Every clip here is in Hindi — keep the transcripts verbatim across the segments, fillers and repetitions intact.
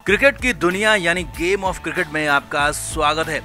क्रिकेट की दुनिया यानी गेम ऑफ क्रिकेट में आपका स्वागत है।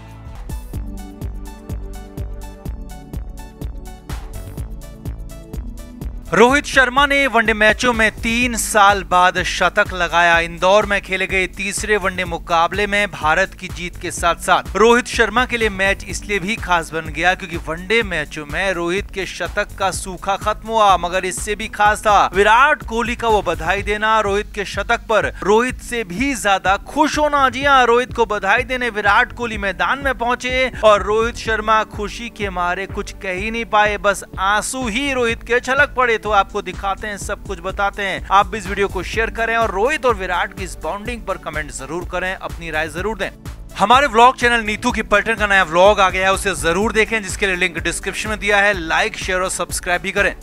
रोहित शर्मा ने वनडे मैचों में तीन साल बाद शतक लगाया। इंदौर में खेले गए तीसरे वनडे मुकाबले में भारत की जीत के साथ साथ रोहित शर्मा के लिए मैच इसलिए भी खास बन गया क्योंकि वनडे मैचों में रोहित के शतक का सूखा खत्म हुआ, मगर इससे भी खास था विराट कोहली का वो बधाई देना रोहित के शतक पर। रोहित से भी ज्यादा खुश होना। जी हाँ, रोहित को बधाई देने विराट कोहली मैदान में पहुंचे और रोहित शर्मा खुशी के मारे कुछ कह ही नहीं पाए, बस आंसू ही रोहित के छलक पड़े। तो आपको दिखाते हैं, सब कुछ बताते हैं। आप भी इस वीडियो को शेयर करें और रोहित और विराट की इस बॉन्डिंग पर कमेंट जरूर करें, अपनी राय जरूर दें। हमारे व्लॉग चैनल नीतू की पलटन का नया व्लॉग आ गया है, उसे जरूर देखें, जिसके लिए लिंक डिस्क्रिप्शन में दिया है। लाइक, शेयर और सब्सक्राइब भी करें।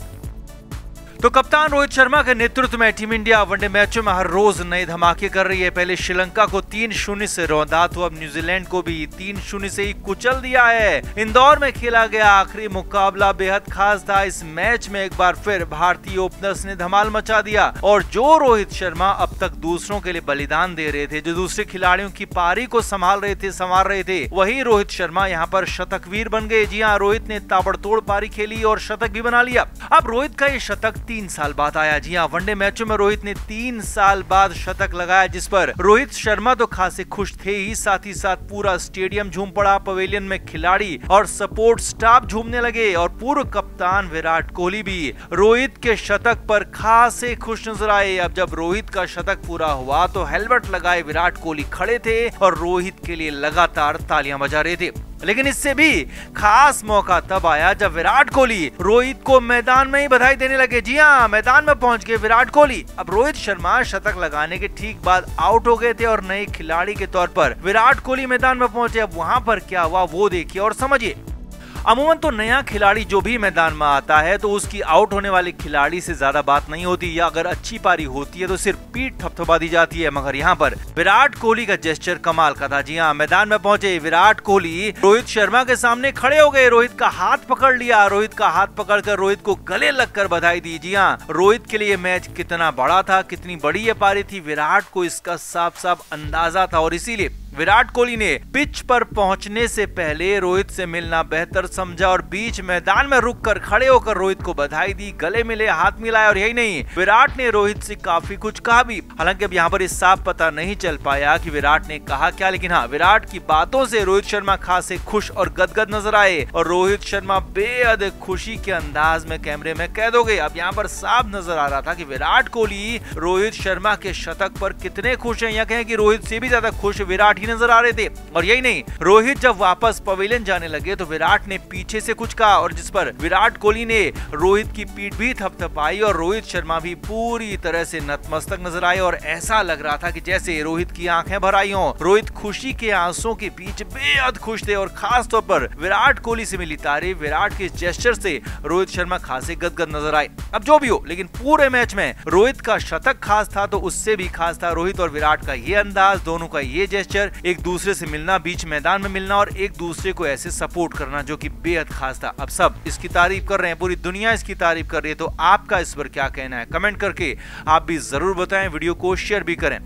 तो कप्तान रोहित शर्मा के नेतृत्व में टीम इंडिया वनडे मैचों में हर रोज नए धमाके कर रही है। पहले श्रीलंका को तीन शून्य से रौंदा तो अब न्यूजीलैंड को भी तीन शून्य से ही कुचल दिया है। इंदौर में खेला गया आखिरी मुकाबला बेहद खास था। इस मैच में एक बार फिर भारतीय ओपनर्स ने धमाल मचा दिया और जो रोहित शर्मा अब तक दूसरों के लिए बलिदान दे रहे थे, जो दूसरे खिलाड़ियों की पारी को संभाल रहे थे संभाल रहे थे वही रोहित शर्मा यहाँ पर शतकवीर बन गए। जी हाँ, रोहित ने ताबड़तोड़ पारी खेली और शतक भी बना लिया। अब रोहित का ये शतक तीन साल बाद आया। जी हाँ, वनडे मैचों में रोहित ने तीन साल बाद शतक लगाया, जिस पर रोहित शर्मा तो खासे खुश थे ही, साथ ही साथ पूरा स्टेडियम झूम पड़ा। पवेलियन में खिलाड़ी और सपोर्ट स्टाफ झूमने लगे और पूर्व कप्तान विराट कोहली भी रोहित के शतक पर खासे खुश नजर आए। अब जब रोहित का शतक पूरा हुआ तो हेलमेट लगाए विराट कोहली खड़े थे और रोहित के लिए लगातार तालियां बजा रहे थे। लेकिन इससे भी खास मौका तब आया जब विराट कोहली रोहित को मैदान में ही बधाई देने लगे। जी हाँ, मैदान में पहुंच गए विराट कोहली। अब रोहित शर्मा शतक लगाने के ठीक बाद आउट हो गए थे और नए खिलाड़ी के तौर पर विराट कोहली मैदान में पहुंचे। अब वहां पर क्या हुआ वो देखिए और समझिए। अमूमन तो नया खिलाड़ी जो भी मैदान में आता है तो उसकी आउट होने वाले खिलाड़ी से ज्यादा बात नहीं होती, या अगर अच्छी पारी होती है तो सिर्फ पीठ थपथपा दी जाती है। मगर यहाँ पर विराट कोहली का जेस्चर कमाल का था। जी हाँ, मैदान में पहुंचे विराट कोहली रोहित शर्मा के सामने खड़े हो गए, रोहित का हाथ पकड़ लिया, रोहित का हाथ पकड़कर रोहित को गले लगकर बधाई दी। जी हाँ, रोहित के लिए मैच कितना बड़ा था, कितनी बड़ी ये पारी थी, विराट को इसका साफ साफ अंदाजा था और इसीलिए विराट कोहली ने पिच पर पहुंचने से पहले रोहित से मिलना बेहतर समझा और बीच मैदान में रुककर खड़े होकर रोहित को बधाई दी, गले मिले, हाथ मिलाए। और यही नहीं, विराट ने रोहित से काफी कुछ कहा भी। हालांकि अब यहाँ पर इस साफ पता नहीं चल पाया कि विराट ने कहा क्या, लेकिन हाँ, विराट की बातों से रोहित शर्मा खासे खुश और गदगद नजर आए और रोहित शर्मा बेहद खुशी के अंदाज में कैमरे में कैद हो गए। अब यहाँ पर साफ नजर आ रहा था कि विराट कोहली रोहित शर्मा के शतक पर कितने खुश हैं, या कहें कि रोहित से भी ज्यादा खुश विराट नजर आ रहे थे। और यही नहीं, रोहित जब वापस पवेलियन जाने लगे तो विराट ने पीछे से कुछ कहा और जिस पर विराट कोहली ने रोहित की पीठ भी थपथपाई और रोहित शर्मा भी पूरी तरह से नतमस्तक नजर आए और ऐसा लग रहा था कि जैसे रोहित की आंखें भर आई हों। रोहित खुशी के आंसुओं के बीच बेहद खुश थे और खास तौर पर विराट कोहली से मिली तारीफ, विराट के जेस्चर से रोहित शर्मा खासे गदगद नजर आए। अब जो भी हो, लेकिन पूरे मैच में रोहित का शतक खास था तो उससे भी खास था रोहित और विराट का ये अंदाज, दोनों का ये जेस्चर, एक दूसरे से मिलना, बीच मैदान में मिलना और एक दूसरे को ऐसे सपोर्ट करना, जो कि बेहद खास था। अब सब इसकी तारीफ कर रहे हैं, पूरी दुनिया इसकी तारीफ कर रही है, तो आपका इस पर क्या कहना है कमेंट करके आप भी जरूर बताएं, वीडियो को शेयर भी करें।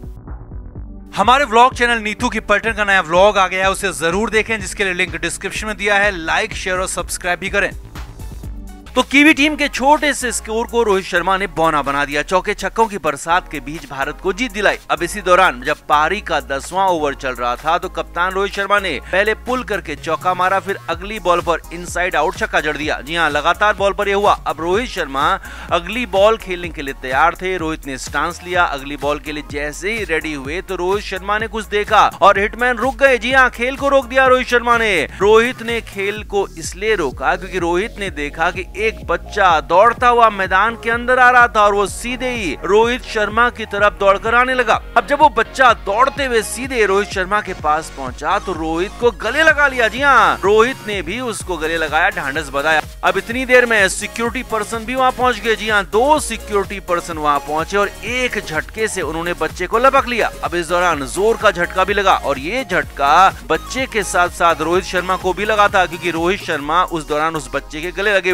हमारे व्लॉग चैनल नीतू की पलटन का नया व्लॉग आ गया है, उसे जरूर देखें, जिसके लिए लिंक डिस्क्रिप्शन में दिया है। लाइक, शेयर और सब्सक्राइब भी करें। तो कीवी टीम के छोटे से स्कोर को रोहित शर्मा ने बौना बना दिया। चौके छक्कों की बरसात के बीच भारत को जीत दिलाई। अब इसी दौरान जब पारी का दसवां ओवर चल रहा था तो कप्तान रोहित शर्मा ने पहले पुल करके चौका मारा, फिर अगली बॉल पर इनसाइड आउट छक्का जड़ दिया। जी हाँ, लगातार बॉल पर यह हुआ। अब रोहित शर्मा अगली बॉल खेलने के लिए तैयार थे। रोहित ने स्टांस लिया। अगली बॉल के लिए जैसे ही रेडी हुए तो रोहित शर्मा ने कुछ देखा और हिटमैन रुक गए। जी हाँ, खेल को रोक दिया रोहित शर्मा ने। रोहित ने खेल को इसलिए रोका क्योंकि रोहित ने देखा कि एक बच्चा दौड़ता हुआ मैदान के अंदर आ रहा था और वो सीधे ही रोहित शर्मा की तरफ दौड़कर आने लगा। अब जब वो बच्चा दौड़ते हुए सीधे रोहित शर्मा के पास पहुंचा तो रोहित को गले लगा लिया। जी हाँ, रोहित ने भी उसको गले लगाया, ढांढस बधाया। अब इतनी देर में सिक्योरिटी पर्सन भी वहाँ पहुंच गए। जी हाँ, दो सिक्योरिटी पर्सन वहाँ पहुंचे और एक झटके से उन्होंने बच्चे को लपक लिया। अब इस दौरान जोर का झटका भी लगा और ये झटका बच्चे के साथ साथ रोहित शर्मा को भी लगा था, क्योंकि रोहित शर्मा उस दौरान उस बच्चे के गले लगे हुए थे।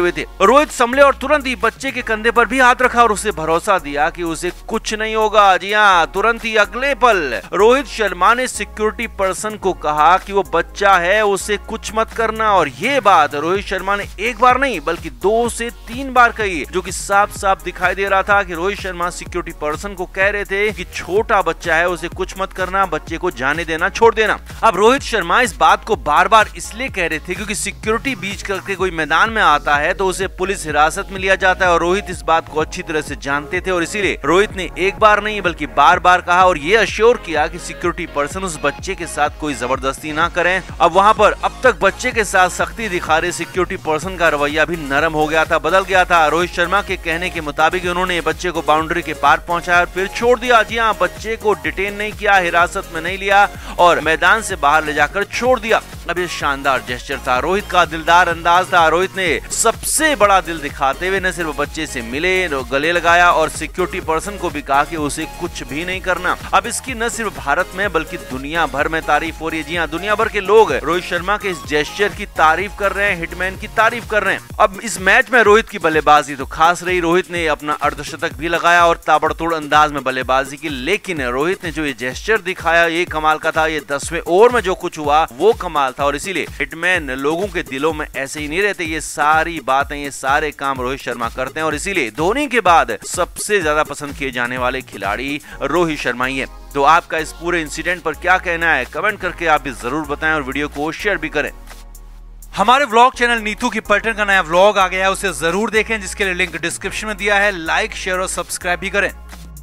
रोहित संभले और तुरंत ही बच्चे के कंधे पर भी हाथ रखा और उसे भरोसा दिया कि उसे कुछ नहीं होगा। जी हाँ, तुरंत ही अगले पल रोहित शर्मा ने सिक्योरिटी पर्सन को कहा कि वो बच्चा है, उसे कुछ मत करना। और ये बात रोहित शर्मा ने एक बार नहीं बल्कि दो से तीन बार कही, जो कि साफ साफ दिखाई दे रहा था कि रोहित शर्मा सिक्योरिटी पर्सन को कह रहे थे कि छोटा बच्चा है, उसे कुछ मत करना, बच्चे को जाने देना, छोड़ देना। अब रोहित शर्मा इस बात को बार बार इसलिए कह रहे थे क्योंकि सिक्योरिटी बीच करके कोई मैदान में आता है तो उसे पुलिस हिरासत में लिया जाता है और रोहित इस बात को अच्छी तरह से जानते थे और इसीलिए रोहित ने एक बार नहीं बल्कि बार बार कहा और ये अश्योर किया कि सिक्योरिटी पर्सन उस बच्चे के साथ कोई जबरदस्ती ना करें। अब वहाँ पर अब तक बच्चे के साथ सख्ती दिखा रहे सिक्योरिटी पर्सन का रवैया भी नरम हो गया था, बदल गया था। रोहित शर्मा के कहने के मुताबिक उन्होंने बच्चे को बाउंड्री के पार पहुंचाया और फिर छोड़ दिया। जी हाँ, बच्चे को डिटेन नहीं किया, हिरासत में नहीं लिया और मैदान से बाहर ले जाकर छोड़ दिया। अब ये शानदार जेस्चर था, रोहित का दिलदार अंदाज था। रोहित ने सबसे बड़ा दिल दिखाते हुए न सिर्फ बच्चे से मिले, गले लगाया और सिक्योरिटी पर्सन को भी कहा कि उसे कुछ भी नहीं करना। अब इसकी न सिर्फ भारत में बल्कि दुनिया भर में तारीफ हो रही है। जी हाँ, दुनिया भर के लोग रोहित शर्मा के इस जेस्चर की तारीफ कर रहे हैं, हिटमैन की तारीफ कर रहे हैं। अब इस मैच में रोहित की बल्लेबाजी तो खास रही, रोहित ने अपना अर्धशतक भी लगाया और ताबड़तोड़ अंदाज में बल्लेबाजी की, लेकिन रोहित ने जो ये जेस्चर दिखाया ये कमाल का था। ये दसवें ओवर में जो कुछ हुआ वो कमाल था और इसीलिए हिटमैन लोगों के दिलों में ऐसे ही नहीं रहते। ये सारी बातें, ये सारे काम रोहित शर्मा करते हैं और इसीलिए धोनी के बाद सबसे ज्यादा पसंद किए जाने वाले खिलाड़ी रोहित शर्मा ही है। तो आपका इस पूरे इंसिडेंट पर क्या कहना है, कमेंट करके आप भी जरूर बताएं और वीडियो को शेयर भी करें। हमारे व्लॉग चैनल नीतू की पलटन का नया व्लॉग आ गया है, उसे जरूर देखें, जिसके लिए लिंक डिस्क्रिप्शन में दिया है। लाइक, शेयर और सब्सक्राइब भी करें।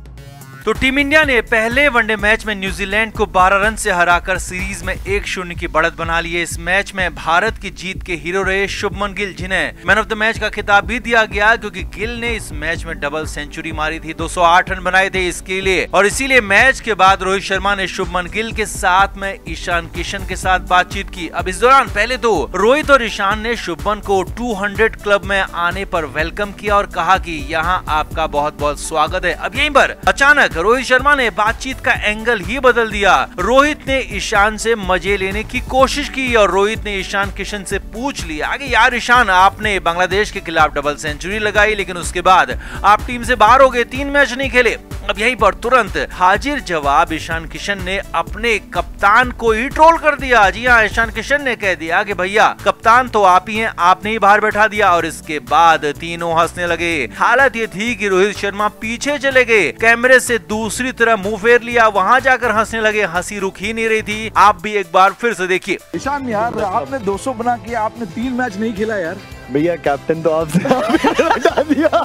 तो टीम इंडिया ने पहले वनडे मैच में न्यूजीलैंड को बारह रन से हराकर सीरीज में एक शून्य की बढ़त बना ली है। इस मैच में भारत की जीत के हीरो रहे शुभमन गिल, जिन्हें मैन ऑफ द मैच का खिताब भी दिया गया क्योंकि गिल ने इस मैच में डबल सेंचुरी मारी थी, दो सौ आठ रन बनाए थे इसके लिए। और इसीलिए मैच के बाद रोहित शर्मा ने शुभमन गिल के साथ में ईशान किशन के साथ बातचीत की। अब इस दौरान पहले तो रोहित और ईशान ने शुभमन को दो सौ क्लब में आने पर वेलकम किया और कहा कि यहाँ आपका बहुत बहुत स्वागत है। अब यहीं पर अचानक रोहित शर्मा ने बातचीत का एंगल ही बदल दिया। रोहित ने ईशान से मजे लेने की कोशिश की और रोहित ने ईशान किशन से पूछ लिया कि यार ईशान, आपने बांग्लादेश के खिलाफ डबल सेंचुरी लगाई लेकिन उसके बाद आप टीम से बाहर हो गए, तीन मैच नहीं खेले। अब यहीं पर तुरंत हाजिर जवाब ईशान किशन ने अपने कप्तान को ही ट्रोल कर दिया। जी हाँ, ईशान किशन ने कह दिया कि भैया कप्तान तो आप ही हैं, आपने ही बाहर बैठा दिया। और इसके बाद तीनों हंसने लगे। हालत ये थी कि रोहित शर्मा पीछे चले गए, कैमरे से दूसरी तरफ मुंह फेर लिया, वहां जाकर हंसने लगे। हंसी रुक ही नहीं रही थी। आप भी एक बार फिर से देखिए। ईशान यार, आपने दो सौ बना के आपने तीन मैच नहीं खेला यार। भैया कैप्टन तो आपसे हटा दिया।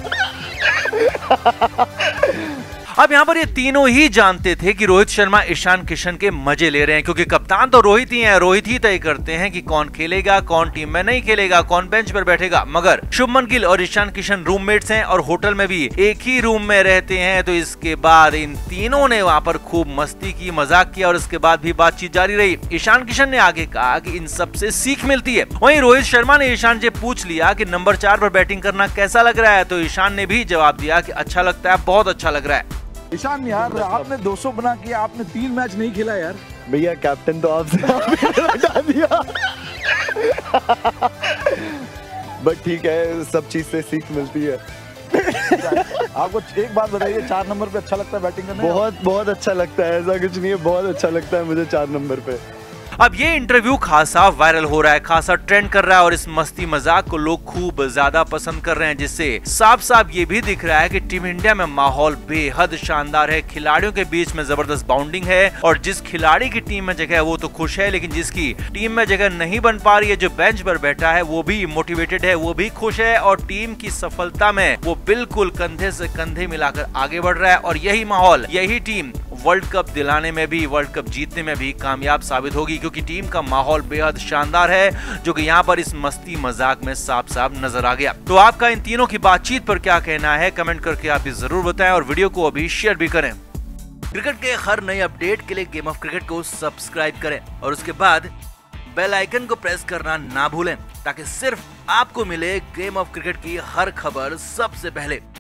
अब यहाँ पर ये तीनों ही जानते थे कि रोहित शर्मा ईशान किशन के मजे ले रहे हैं क्योंकि कप्तान तो रोहित ही हैं। रोहित ही तय करते हैं कि कौन खेलेगा, कौन टीम में नहीं खेलेगा, कौन बेंच पर बैठेगा। मगर शुभमन गिल और ईशान किशन रूममेट्स हैं और होटल में भी एक ही रूम में रहते हैं। तो इसके बाद इन तीनों ने वहाँ पर खूब मस्ती की, मजाक किया और इसके बाद भी बातचीत जारी रही। ईशान किशन ने आगे कहा कि इन सबसे सीख मिलती है। वहीं रोहित शर्मा ने ईशान से पूछ लिया कि नंबर चार पर बैटिंग करना कैसा लग रहा है। तो ईशान ने भी जवाब दिया कि अच्छा लगता है, बहुत अच्छा लग रहा है। ईशान यार, आपने दो सौ बना के आपने तीन मैच नहीं खेला यार। भैया कैप्टन तो आपसे हटा दिया। बट ठीक है, सब चीज से सीख मिलती है। आपको एक बात बताइए, चार नंबर पे अच्छा लगता है बैटिंग करना? बहुत बहुत अच्छा लगता है, ऐसा कुछ नहीं है, बहुत अच्छा लगता है मुझे चार नंबर पे। अब ये इंटरव्यू खासा वायरल हो रहा है, खासा ट्रेंड कर रहा है और इस मस्ती मजाक को लोग खूब ज्यादा पसंद कर रहे हैं, जिससे साफ साफ ये भी दिख रहा है कि टीम इंडिया में माहौल बेहद शानदार है। खिलाड़ियों के बीच में जबरदस्त बाउंडिंग है और जिस खिलाड़ी की टीम में जगह है वो तो खुश है, लेकिन जिसकी टीम में जगह नहीं बन पा रही है, जो बेंच पर बैठा है, वो भी मोटिवेटेड है, वो भी खुश है और टीम की सफलता में वो बिल्कुल कंधे से कंधे मिलाकर आगे बढ़ रहा है। और यही माहौल, यही टीम वर्ल्ड कप दिलाने में भी, वर्ल्ड कप जीतने में भी कामयाब साबित होगी क्योंकि टीम का माहौल बेहद शानदार है, जो कि यहाँ पर इस मस्ती मजाक में साफ साफ नजर आ गया। तो आपका इन तीनों की बातचीत पर क्या कहना है, कमेंट करके आप भी जरूर बताएं और वीडियो को अभी शेयर भी करें। क्रिकेट के हर नए अपडेट के लिए गेम ऑफ क्रिकेट को सब्सक्राइब करें और उसके बाद बेल आइकन को प्रेस करना ना भूलें ताकि सिर्फ आपको मिले गेम ऑफ क्रिकेट की हर खबर सबसे पहले।